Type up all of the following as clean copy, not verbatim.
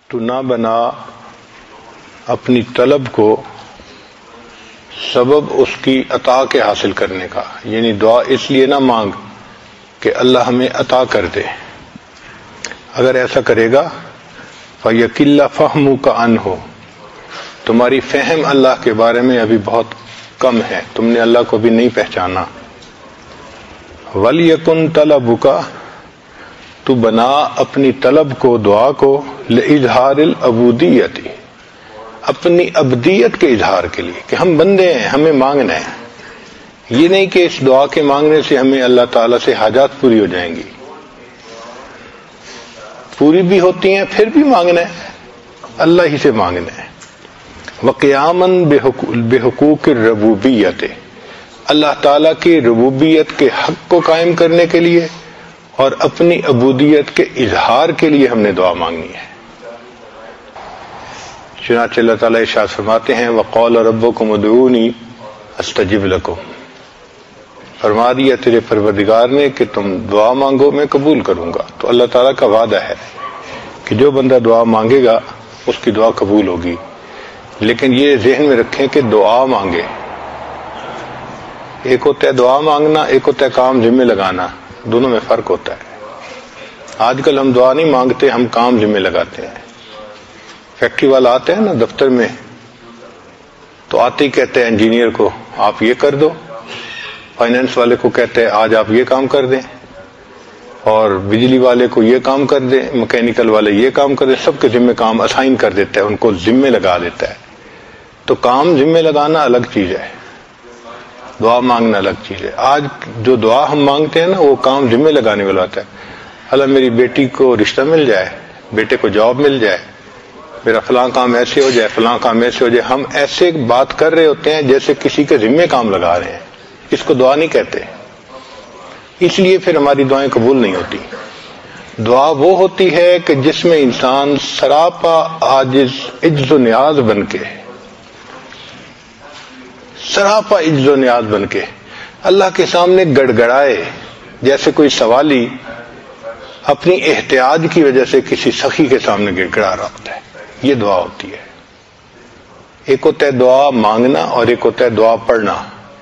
تو نہ بنا اپنی طلب کو سبب اس کی عطا کے حاصل کرنے کا، یعنی دعا اس لیے نہ مانگ کہ اللہ ہمیں عطا کر دے. اگر ایسا کرے گا فَيَكِلَّ فَهْمُكَ عَنْهُ، تمہاری فہم اللہ کے بارے میں ابھی بہت کم ہے، تم نے اللہ کو بھی نہیں پہچانا. وَلْيَكُنْ طَلَبُكَ، تو بنا اپنی طلب کو، دعا کو، لِإِظْهَارِ الْعُبُودِيَّةِ، اپنی عبدیت کے اظہار کے لیے کہ ہم بندے ہیں، ہمیں مانگنا ہے. یہ نہیں کہ اس دعا کے مانگنے سے ہمیں اللہ تعالیٰ سے حاجات پوری ہو جائیں گی، پوری بھی ہوتی ہیں پھر بھی مانگنا ہے، اللہ ہی سے مانگنا ہے. وَقِيَامًا بِحُقُوقِ الرُّبُوبِيَّةِ، اللہ تعالیٰ کی ربوبیت کے حق کو قائم کرنے کے لیے اور اپنی عبودیت کے اظہار کے لیے ہم نے دعا مانگنی ہے. چنانچہ اللہ تعالیٰ ارشاد فرماتے ہیں وَقَالَ رَبُّكُمُ ادْعُونِي أَسْتَجِبْ لَكُمْ، فرما دیا تیرے پروردگار نے کہ تم دعا مانگو میں قبول کروں گا. تو اللہ تعالیٰ کا وعدہ ہے کہ جو بندہ دعا مانگے گا اس کی دعا قبول ہوگی. لیکن یہ ذہن میں رکھیں کہ دعا مانگے، ایک ہوتا ہے دعا مانگنا، ایک ہوتا ہے کام ذمہ لگانا، دونوں میں فرق ہوتا ہے. آج کل ہم دعا نہیں مانگتے، ہم کام ذمہ لگاتے ہیں. فیکٹری والا آتے ہیں نا دفتر میں، تو آتے ہی کہتے ہیں انجینئر کو آپ یہ کر دو، فائنینس والے کو کہتے ہیں آج آپ یہ کام کر دیں، اور بجلی والے کو یہ کام کر دیں، مکینیکل والے یہ کام کر دیں. سب کے ذمہ کام اسائن کر دیتا ہے، ان کو ذمہ لگا دیتا ہے. تو کام ذمہ لگانا الگ چیز ہے، دعا مانگنا الگ چیز ہے. آج جو دعا ہم مانگتے ہیں نا وہ کام ذمہ لگانے والا ہوتا ہے. اللہ میری بیٹی کو رشتہ مل جائے، بیٹے کو جاب مل جائے، میرا فلاں کام ایسے ہو جائے، فلاں کام ایسے ہو جائے. ہم ایسے بات کر رہے ہوتے ہیں جیسے کسی کے ذمہ کام لگا رہے ہیں. اس کو دعا نہیں کہتے. اس لیے پھر ہماری دعائیں قبول نہیں ہوتی. دعا وہ ہوتی ہے کہ جس میں انسان سراپا عاجز، عجز و نیاز بن کے، سراپا عجز و نیاز بن کے اللہ کے سامنے گڑ گڑائے، جیسے کوئی سوالی اپنی احتیاج کی وجہ سے کسی سخی کے سامنے گڑ گڑا رہا ہوتا ہے. یہ دعا ہوتی ہے. ایک ہوتا ہے دعا مانگنا اور ایک ہوتا ہے دعا پڑھنا.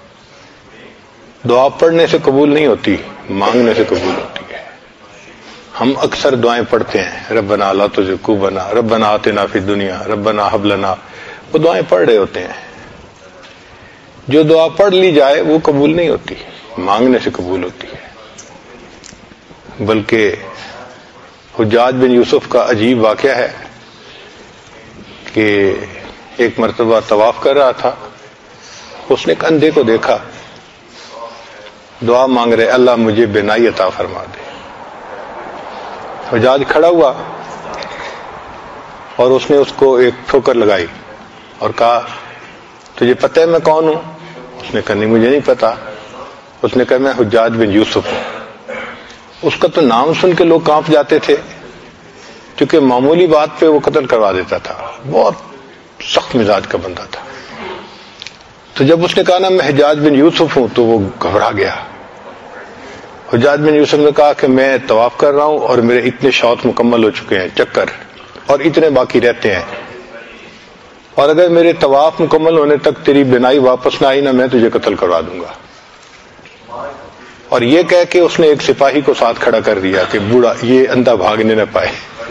دعا پڑھنے سے قبول نہیں ہوتی، مانگنے سے قبول ہوتی ہے. ہم اکثر دعائیں پڑھتے ہیں ربنا لا تزغ قلوبنا، ربنا آتنا فی الدنیا، ربنا ھب لنا، وہ دعائیں پڑھ رہے ہوتے ہیں. جو دعا پڑھ لی جائے وہ قبول نہیں ہوتی، مانگنے سے قبول ہوتی ہے. بلکہ حجاج بن یوسف کا عجیب واقعہ ہے کہ ایک مرتبہ طواف کر رہا تھا، اس نے ایک اندھے کو دیکھا، دعا مانگ رہے اللہ مجھے بینائی عطا فرما دے. حجاج کھڑا ہوا اور اس نے اس کو ایک ٹھوکر لگائی اور کہا تجھے پتہ ہے میں کون ہوں؟ اس نے کہا نہیں مجھے نہیں پتا. اس نے کہا میں حجاج بن یوسف ہوں. اس کا تو نام سن کے لوگ کانپ جاتے تھے، کیونکہ معمولی بات پہ وہ قتل کروا دیتا تھا، بہت سخت مزاج کا بندہ تھا. تو جب اس نے کہا نا میں حجاج بن یوسف ہوں تو وہ گھبرا گیا. حجاج بن یوسف نے کہا کہ میں طواف کر رہا ہوں اور میرے اتنے شوط مکمل ہو چکے ہیں، چکر، اور اتنے باقی رہتے ہیں، اور اگر میرے طواف مکمل ہونے تک تیری بینائی واپس نہ آئی نا میں تجھے قتل کروا دوں گا. اور یہ کہہ کے اس نے ایک سپاہی کو ساتھ کھڑا کر دیا کہ بوڑھا یہ اندھا بھاگنے نہ پائے.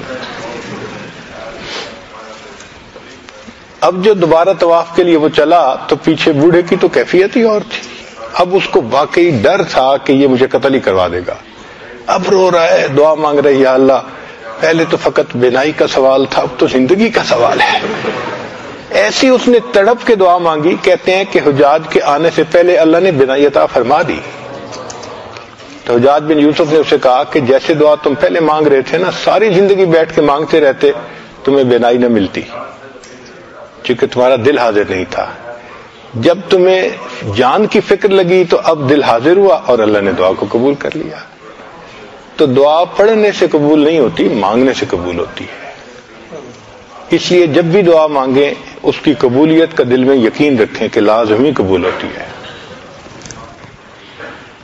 اب جو دوبارہ طواف کے لیے وہ چلا تو پیچھے بوڑھے کی تو کیفیت ہی اور تھی. اب اس کو واقعی ڈر تھا کہ یہ مجھے قتل ہی کروا دے گا. اب رو رہا ہے، دعا مانگ رہا ہے یا اللہ پہلے تو فقط بینائی کا سوال تھا، اب تو زندگی کا سوال ہے. ایسی اس نے تڑپ کے دعا مانگی. کہتے ہیں کہ حجاج کے آنے سے پہلے اللہ نے بینائی عطا فرما دی. تو حجاج بن یوسف نے اسے کہا کہ جیسے دعا تم پہلے مانگ رہے تھے نا، ساری زندگی بیٹھ کے مانگتے رہتے تمہیں بینائی نہ ملتی، کیونکہ تمہارا دل حاضر نہیں تھا. جب تمہیں جان کی فکر لگی تو اب دل حاضر ہوا اور اللہ نے دعا کو قبول کر لیا. تو دعا پڑھنے سے قبول نہیں ہوتی، مانگنے سے قبول ہوتی ہے. اس لیے جب بھی دعا مانگیں اس کی قبولیت کا دل میں یقین رکھیں کہ لازمی قبول ہوتی ہے.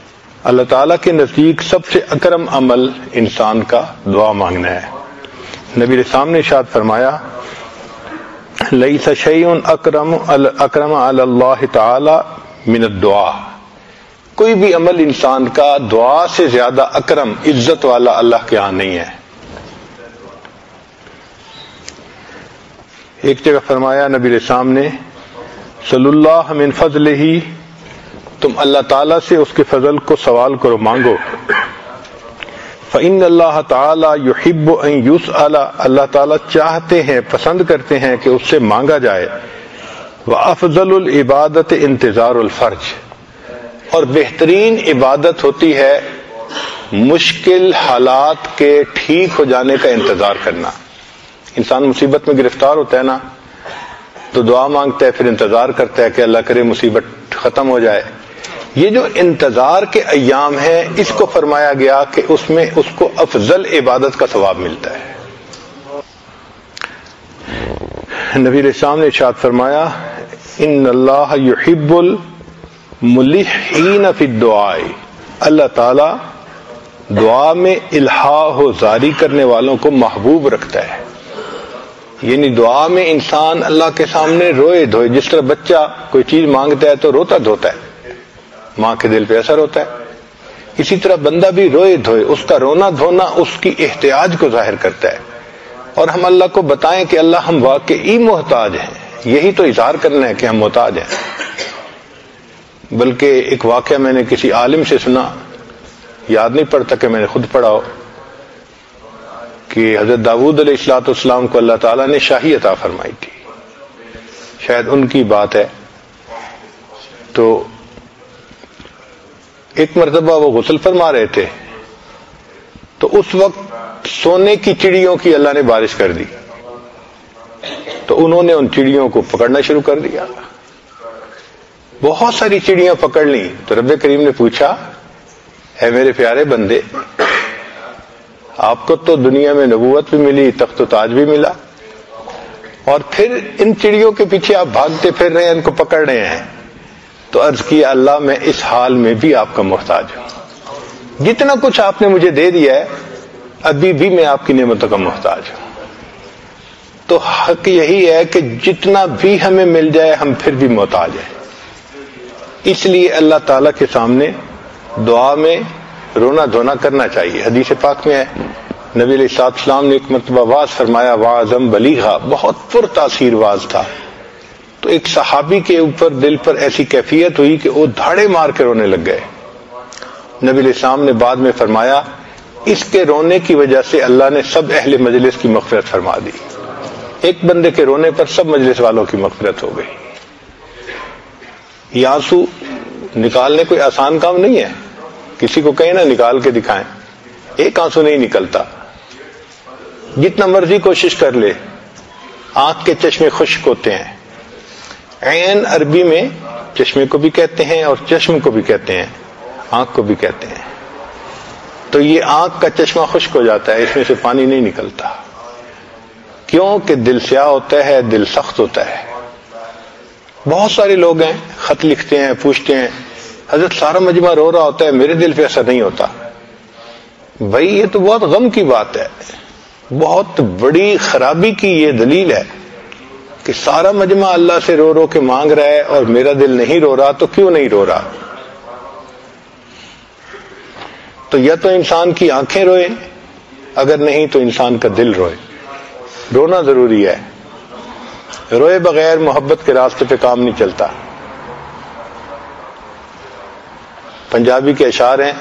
اللہ تعالیٰ کے نزدیک سب سے اکرم عمل انسان کا دعا مانگنا ہے. نبی کے سامنے ارشاد فرمایا لیس شیء اکرم علی اللہ تعالی من الدعاء، کوئی بھی عمل انسان کا دعا سے زیادہ اکرم، عزت والا اللہ کے ہاں نہیں ہے۔ ایک جگہ فرمایا نبی کے سامنے صلی اللہ من فضلہ، تم اللہ تعالیٰ سے اس کے فضل کو سوال کرو، مانگو۔ فإن اللہ تعالی یحب ان یسأل، اللہ تعالیٰ چاہتے ہیں، پسند کرتے ہیں کہ اس سے مانگا جائے۔ وافضل العبادت انتظار الفرج، اور بہترین عبادت ہوتی ہے مشکل حالات کے ٹھیک ہو جانے کا انتظار کرنا۔ انسان مصیبت میں گرفتار ہوتا ہے نا تو دعا مانگتا ہے، پھر انتظار کرتا ہے کہ اللہ کرے مصیبت ختم ہو جائے۔ یہ جو انتظار کے ایام ہیں، اس کو فرمایا گیا کہ اس میں اس کو افضل عبادت کا ثواب ملتا ہے۔ نبی علیہ السلام نے ارشاد فرمایا ان اللہ یحب الملحین فی الدعاء، اللہ تعالی دعا میں الحاح و زاری کرنے والوں کو محبوب رکھتا ہے۔ یعنی دعا میں انسان اللہ کے سامنے روئے دھوئے، جس طرح بچہ کوئی چیز مانگتا ہے تو روتا دھوتا ہے، ماں کے دل پہ اثر ہوتا ہے، اسی طرح بندہ بھی روئے دھوئے، اس کا رونا دھونا اس کی احتیاج کو ظاہر کرتا ہے، اور ہم اللہ کو بتائیں کہ اللہ ہم واقعی محتاج ہیں، یہی تو اظہار کرنا ہے کہ ہم محتاج ہیں۔ بلکہ ایک واقعہ میں نے کسی عالم سے سنا، یاد نہیں پڑتا کہ میں نے خود پڑھا ہو، کہ حضرت داؤد علیہ الصلوۃ والسلام کو اللہ تعالیٰ نے شاہی عطا فرمائی تھی، شاید ان کی بات ہے۔ تو ایک مرتبہ وہ غسل فرما رہے تھے، تو اس وقت سونے کی چڑیوں کی اللہ نے بارش کر دی، تو انہوں نے ان چڑیوں کو پکڑنا شروع کر دیا، بہت ساری چڑیاں پکڑ لیں۔ تو رب کریم نے پوچھا اے میرے پیارے بندے، آپ کو تو دنیا میں نبوت بھی ملی، تخت و تاج بھی ملا، اور پھر ان چڑیوں کے پیچھے آپ بھاگتے پھر رہے ہیں، ان کو پکڑ رہے ہیں۔ تو عرض کیا اللہ میں اس حال میں بھی آپ کا محتاج ہوں، جتنا کچھ آپ نے مجھے دے دیا ہے ابھی بھی میں آپ کی نعمتوں کا محتاج ہوں۔ تو حق یہی ہے کہ جتنا بھی ہمیں مل جائے ہم پھر بھی محتاج ہیں، اس لیے اللہ تعالیٰ کے سامنے دعا میں رونا دھونا کرنا چاہیے۔ حدیث پاک میں ہے نبی علیہ السلام نے ایک مرتبہ واعظ فرمایا، واعظم بلیغا، بہت پر تاثیر واعظ تھا۔ تو ایک صحابی کے اوپر دل پر ایسی کیفیت ہوئی کہ وہ دھاڑے مار کے رونے لگ گئے۔ نبی علیہ السلام نے بعد میں فرمایا اس کے رونے کی وجہ سے اللہ نے سب اہل مجلس کی مغفرت فرما دی، ایک بندے کے رونے پر سب مجلس والوں کی مغفرت ہو گئی۔ یہ آنسو نکالنے کوئی آسان کام نہیں ہے، کسی کو کہیں نا نکال کے دکھائیں، ایک آنسو نہیں نکلتا، جتنا مرضی کوشش کر لے۔ آنکھ کے چشمے خشک ہوتے ہیں، عین عربی میں چشمے کو بھی کہتے ہیں اور چشم کو بھی کہتے ہیں، آنکھ کو بھی کہتے ہیں۔ تو یہ آنکھ کا چشمہ خشک ہو جاتا ہے، اس میں سے پانی نہیں نکلتا، کیوں کہ دل سیاہ ہوتا ہے، دل سخت ہوتا ہے۔ بہت سارے لوگ ہیں خط لکھتے ہیں، پوچھتے ہیں حضرت سارا مجمع رو رہا ہوتا ہے، میرے دل پہ اثر نہیں ہوتا۔ بھائی یہ تو بہت غم کی بات ہے، بہت بڑی خرابی کی یہ دلیل ہے کہ سارا مجمع اللہ سے رو رو کے مانگ رہا ہے اور میرا دل نہیں رو رہا، تو کیوں نہیں رو رہا؟ تو یا تو انسان کی آنکھیں روئیں، اگر نہیں تو انسان کا دل روئے۔ رونا ضروری ہے، روئے بغیر محبت کے راستے پہ کام نہیں چلتا۔ پنجابی کے اشعار ہیں،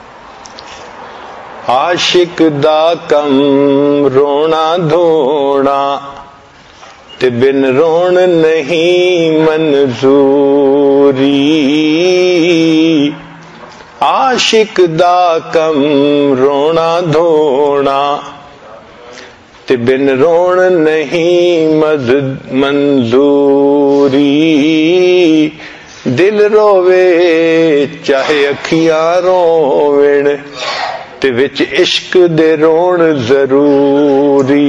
عاشق دا کم رونا دھونا تے بن رون نہیں منظوری، عاشق دا کم رونا دھونا تے بن رون نہیں منظوری، دل روے چاہے اکھیاں روون تے وچ عشق دے رون ضروری،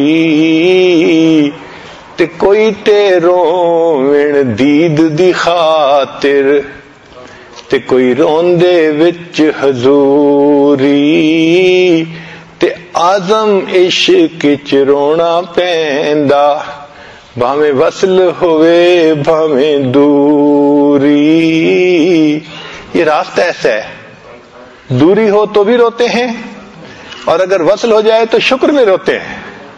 تے کوئی تے روون دید دی خاطر تے کوئی رون دے وچ حضوری، تے آزم عشق چرونا پیندا بھاویں وصل ہوئے بھاویں دوری. یہ راستہ ایسا ہے, دوری ہو تو بھی روتے ہیں اور اگر وصل ہو جائے تو شکر میں روتے ہیں.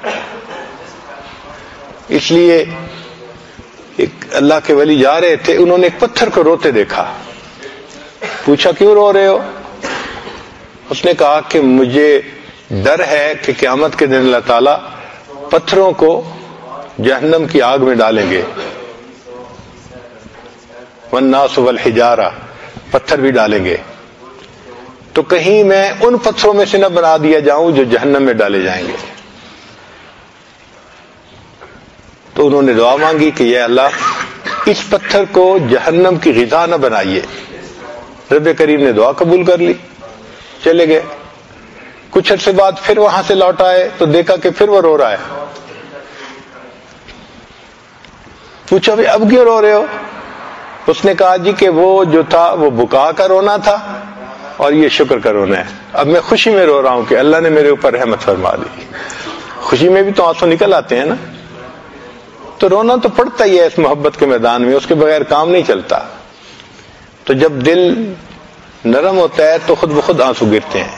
اس لیے ایک اللہ کے ولی جا رہے تھے, انہوں نے ایک پتھر کو روتے دیکھا. پوچھا کیوں رو رہے ہو؟ اس نے کہا کہ مجھے ڈر ہے کہ قیامت کے دن اللہ تعالیٰ پتھروں کو جہنم کی آگ میں ڈالیں گے. والناس والحجارہ, پتھر بھی ڈالیں گے, تو کہیں میں ان پتھروں میں سے نہ بنا دیا جاؤں جو جہنم میں ڈالے جائیں گے. تو انہوں نے دعا مانگی کہ یا اللہ اس پتھر کو جہنم کی غذا نہ بنائیے. رب کریم نے دعا قبول کر لی, چلے گئے. کچھ عرصے بعد پھر وہاں سے لوٹ آئے تو دیکھا کہ پھر وہ رو رہا ہے. پوچھا بھی اب کیوں رو رہے ہو؟ اس نے کہا جی کہ وہ جو تھا وہ بکا کا رونا تھا اور یہ شکر کا رونا ہے. اب میں خوشی میں رو رہا ہوں کہ اللہ نے میرے اوپر رحمت فرما دی. خوشی میں بھی تو آنسو نکل آتے ہیں نا, تو رونا تو پڑتا ہی ہے اس محبت کے میدان میں, اس کے بغیر کام نہیں چلتا. تو جب دل نرم ہوتا ہے تو خود بخود آنسو گرتے ہیں.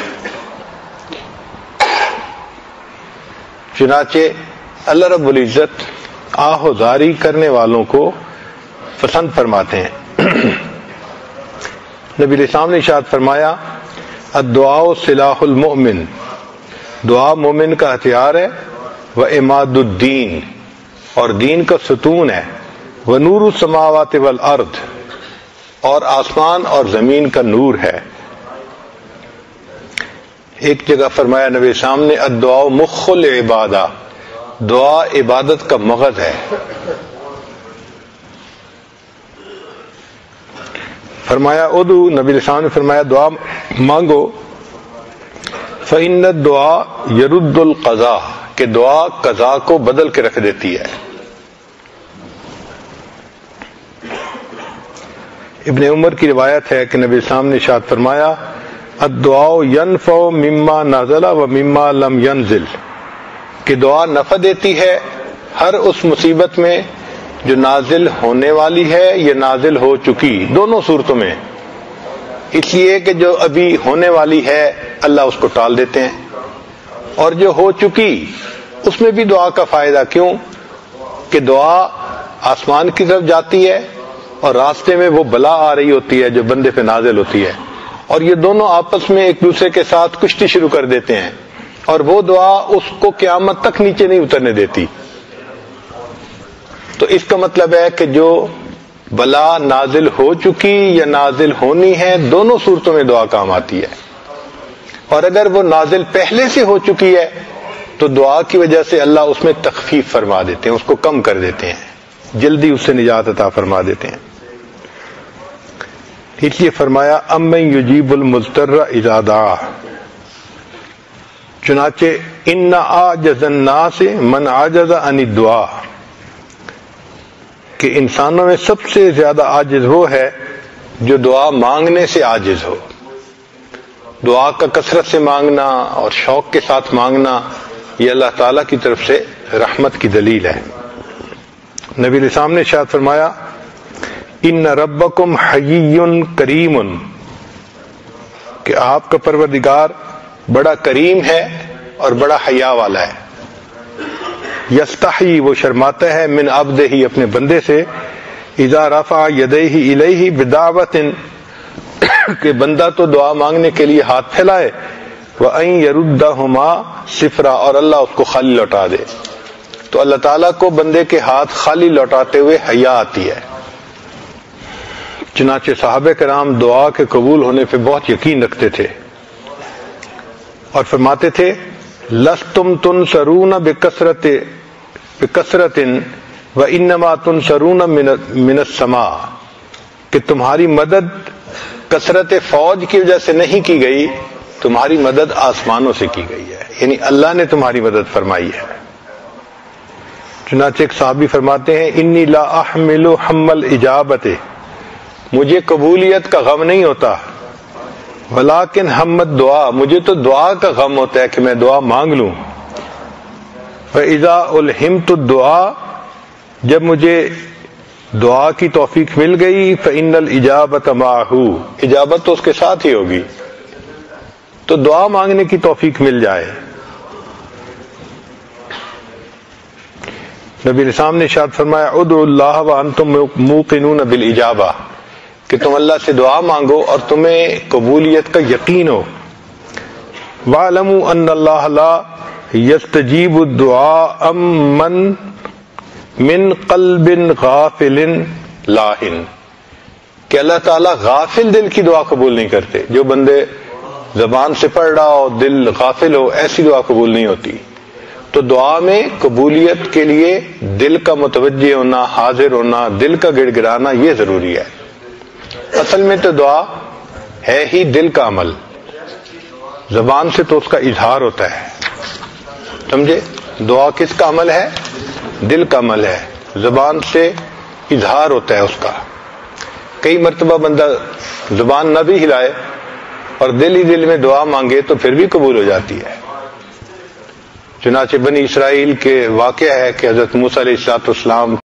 چنانچہ اللہ رب العزت آہوزاری کرنے والوں کو پسند فرماتے ہیں. نبی علیہ السلام نے ارشاد فرمایا الدعاء سلاح المؤمن, دعا مومن کا ہتھیار ہے. وعماد الدین, اور دین کا ستون ہے. ونور السماوات والارض, اور آسمان اور زمین کا نور ہے. ایک جگہ فرمایا نبی السلام نے الدعاء مخ العبادہ, دعا عبادت کا مغز ہے. فرمایا ادعو, نبی السلام نے فرمایا دعا مانگو. فإن الدعاء يرد القضاء, کہ دعا قضا کو بدل کے رکھ دیتی ہے. ابن عمر کی روایت ہے کہ نبی السلام نے ارشاد فرمایا الدعاء ينفع مما نزل و مما لم ينزل, کہ دعا نفع دیتی ہے ہر اس مصیبت میں جو نازل ہونے والی ہے یا نازل ہو چکی, دونوں صورتوں میں. اس لیے کہ جو ابھی ہونے والی ہے اللہ اس کو ٹال دیتے ہیں, اور جو ہو چکی اس میں بھی دعا کا فائدہ. کیوں کہ دعا آسمان کی طرف جاتی ہے اور راستے میں وہ بلا آ رہی ہوتی ہے جو بندے پہ نازل ہوتی ہے, اور یہ دونوں آپس میں ایک دوسرے کے ساتھ کشتی شروع کر دیتے ہیں, اور وہ دعا اس کو قیامت تک نیچے نہیں اترنے دیتی. تو اس کا مطلب ہے کہ جو بلا نازل ہو چکی یا نازل ہونی ہے, دونوں صورتوں میں دعا کام آتی ہے. اور اگر وہ نازل پہلے سے ہو چکی ہے تو دعا کی وجہ سے اللہ اس میں تخفیف فرما دیتے ہیں, اس کو کم کر دیتے ہیں, جلدی اس سے نجات عطا فرما دیتے ہیں. اس لیے فرمایا امن یجیب المضطر اذا دعا, چنانچہ ان اعجز الناس من عجز عن الدعاء, کہ انسانوں میں سب سے زیادہ عاجز وہ ہے جو دعا مانگنے سے عاجز ہو. دعا کا کثرت سے مانگنا اور شوق کے ساتھ مانگنا یہ اللہ تعالیٰ کی طرف سے رحمت کی دلیل ہے. نبی علیہ السلام نے ارشاد فرمایا ان ربکم حیی کریم, کہ آپ کا پروردگار بڑا کریم ہے اور بڑا حیا والا ہے. یستحی, وہ شرماتا ہے, من عبدہ, اپنے بندے سے, اذا رفع یدیہ الیہ بدعوۃ, کہ بندہ تو دعا مانگنے کے لیے ہاتھ پھیلائے, وان یردہما صفرا, اور اللہ اس کو خالی لوٹا دے. تو اللہ تعالیٰ کو بندے کے ہاتھ خالی لوٹاتے ہوئے حیا آتی ہے. چنانچہ صحابہ کرام دعا کے قبول ہونے پہ بہت یقین رکھتے تھے اور فرماتے تھے لستم تنصرون بکثرت وانما تنصرون من السماء, کہ تمہاری مدد کثرت فوج کی وجہ سے نہیں کی گئی, تمہاری مدد آسمانوں سے کی گئی ہے, یعنی اللہ نے تمہاری مدد فرمائی ہے. چنانچہ ایک صحابی فرماتے ہیں انی لا احمل حمل اجابت, مجھے قبولیت کا غم نہیں ہوتا, ولیکن ہمت دعا، مجھے تو دعا کا غم ہوتا ہے کہ میں دعا مانگ لوں. فَإِذَا أُلْهِمْتُ الدُّعَاءَ، جب مجھے دعا کی توفیق مل گئی، فَإِنَّ الْإِجَابَةَ مَعَهُ، اجابت تو اس کے ساتھ ہی ہوگی. تو دعا مانگنے کی توفیق مل جائے. نبی علیہ السلام نے ارشاد فرمایا ادعوا اللہ وانتم موقنون بالاجابہ، کہ تم اللہ سے دعا مانگو اور تمہیں قبولیت کا یقین ہو. وَاعْلَمُوا أَنَّ اللَّهَ لَا يَسْتَجِيبُ الدُّعَاءَ مِنْ قَلْبٍ غَافِلٍ لَاهٍ، کہ اللہ تعالیٰ غافل دل کی دعا قبول نہیں کرتے. جو بندے زبان سے پڑھ رہا ہو دل غافل ہو، ایسی دعا قبول نہیں ہوتی. تو دعا میں قبولیت کے لیے دل کا متوجہ ہونا، حاضر ہونا، دل کا گڑ گڑانا، یہ ضروری ہے. اصل میں تو دعا ہے ہی دل کا عمل، زبان سے تو اس کا اظہار ہوتا ہے. سمجھے؟ دعا کس کا عمل ہے؟ دل کا عمل ہے، زبان سے اظہار ہوتا ہے اس کا. کئی مرتبہ بندہ زبان نہ بھی ہلائے اور دل ہی دل میں دعا مانگے تو پھر بھی قبول ہو جاتی ہے. چنانچہ بنی اسرائیل کے واقعہ ہے کہ حضرت موسیٰ علیہ السلام